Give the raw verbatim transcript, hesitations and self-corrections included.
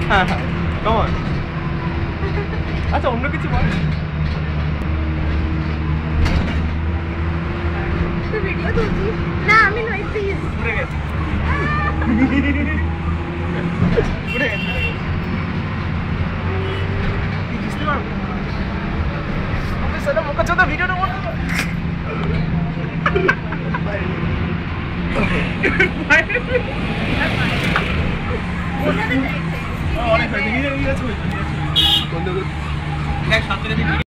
হ্যাঁ হ্যাঁ কমন আচ্ছা অন্য কিছু বল তুই ভিডিও তুলছিস না আমি নই প্লিজ উড়ে গেছে উড়ে গেছে কি বুঝতে পারবো ওকে সালা মোকা চোদা ভিডিওটা বন্ধ কর অনেক হয়েছে নিজে নিজে ছবি বন্ধ কর দেখ সামনে